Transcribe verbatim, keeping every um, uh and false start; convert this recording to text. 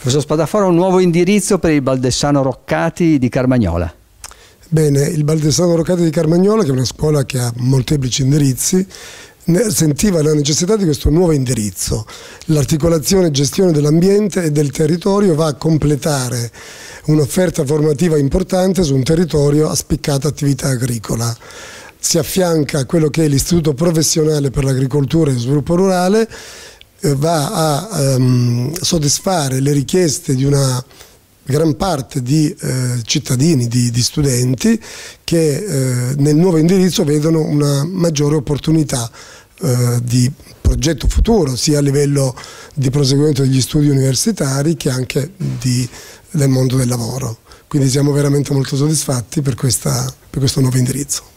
Professor Spadafora, un nuovo indirizzo per il Baldessano Roccati di Carmagnola. Bene, il Baldessano Roccati di Carmagnola, che è una scuola che ha molteplici indirizzi, sentiva la necessità di questo nuovo indirizzo. L'articolazione e gestione dell'ambiente e del territorio va a completare un'offerta formativa importante su un territorio a spiccata attività agricola. Si affianca a quello che è l'Istituto Professionale per l'Agricoltura e lo Sviluppo Rurale, eh, va a um, soddisfare le richieste di una gran parte di eh, cittadini, di, di studenti che eh, nel nuovo indirizzo vedono una maggiore opportunità eh, di progetto futuro, sia a livello di proseguimento degli studi universitari che anche di, del mondo del lavoro. Quindi siamo veramente molto soddisfatti per, questa, per questo nuovo indirizzo.